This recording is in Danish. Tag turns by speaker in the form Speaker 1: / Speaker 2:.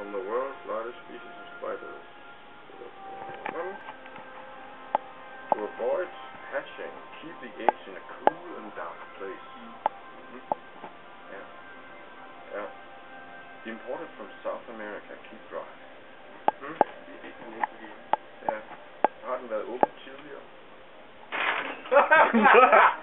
Speaker 1: from the world's largest species of spiders. To avoid hatching, keep the eggs in a cool and dark place. Yeah. Imported from South America, keep dry. Ja. Har den været åben tidligere?